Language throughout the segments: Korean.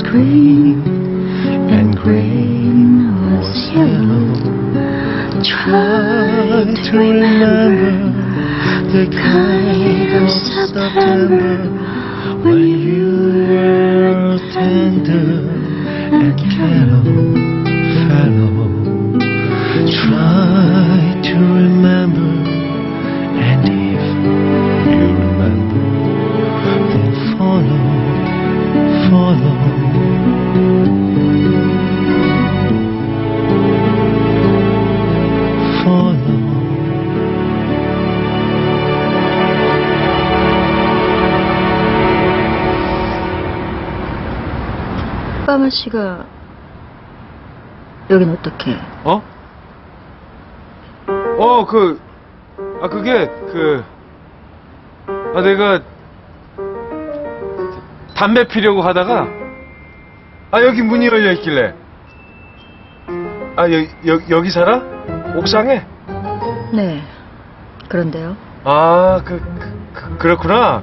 green, and green was yellow. Try to remember the kind of September when you were tender and fellow. Try to remember, and if you remember, then follow. 까만 씨가 여긴 어떻게? 어? 내가 담배 피려고 하다가 여기 문이 열려 있길래 여기 살아? 옥상에? 네. 그런데요. 그렇구나.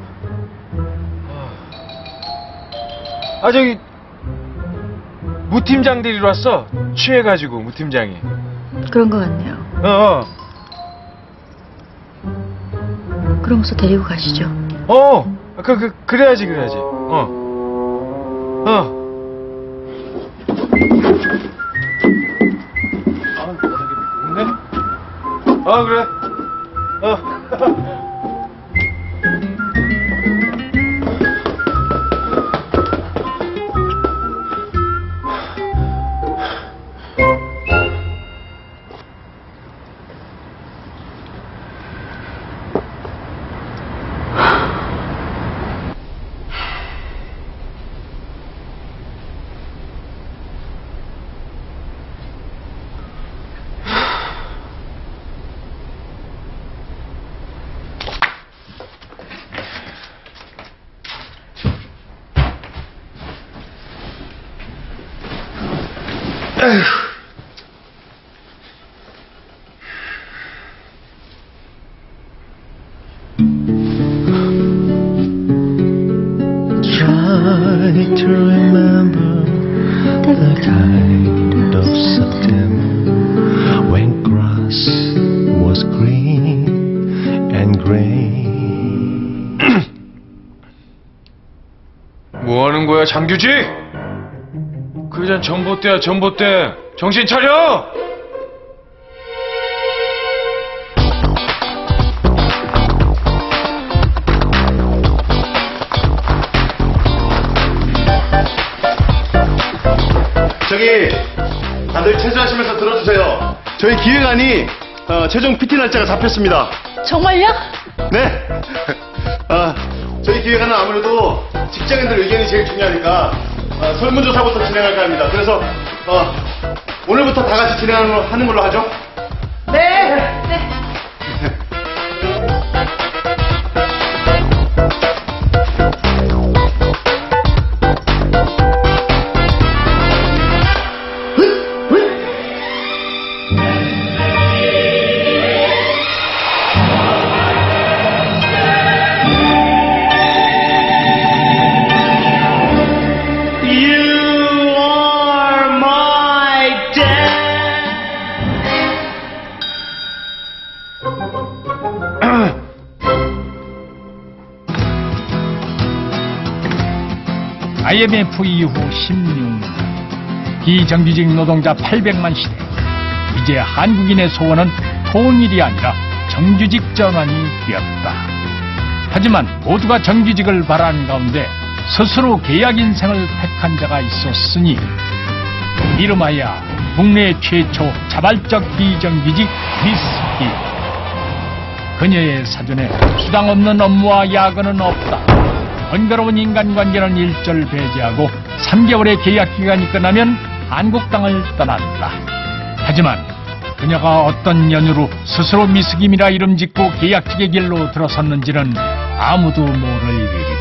저기 무팀장 데리러 왔어. 취해가지고 무팀장이. 그런 것 같네요. 그러면서 데리고 가시죠. 그래야지. 그래. Try to remember the kind of September when grass was green and gray. 뭐 하는 거야, 장규직? 그전 전봇대야, 전봇대. 정신 차려! 저기 다들 체조하시면서 들어주세요. 저희 기획안이 최종 PT 날짜가 잡혔습니다. 정말요? 네. 저희 기획안은 아무래도 직장인들 의견이 제일 중요하니까 설문조사부터 진행할까 합니다. 그래서 오늘부터 다 같이 진행하는 걸로 하죠. 네. IMF 이후 16년 비정규직 노동자 800만 시대. 이제 한국인의 소원은 통일이 아니라 정규직 전환이 되었다. 하지만 모두가 정규직을 바라는 가운데 스스로 계약 인생을 택한 자가 있었으니 이름하여 국내 최초 자발적 비정규직 미스 기. 그녀의 사전에 수당 없는 업무와 야근은 없다. 번거로운 인간관계는 일절 배제하고 3개월의 계약기간이 끝나면 한국 땅을 떠난다. 하지만 그녀가 어떤 연유로 스스로 미스김이라 이름 짓고 계약직의 길로 들어섰는지는 아무도 모를 일이다.